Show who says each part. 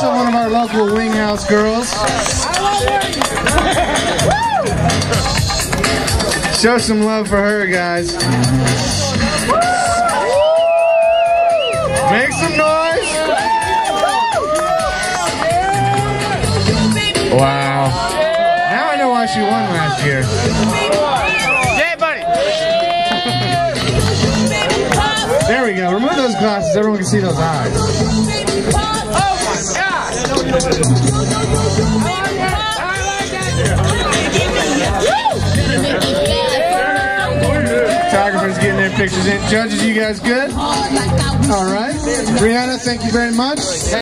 Speaker 1: also one of our local Winghouse girls. Show some love for her, guys. Make some noise. Wow. Now I know why she won last year.
Speaker 2: Yeah, buddy.
Speaker 1: There we go. Remove those glasses. Everyone can see those eyes.
Speaker 2: Oh my God.
Speaker 1: Photographers getting their pictures in. Judges, you guys good? All right. Brianna, thank you very much.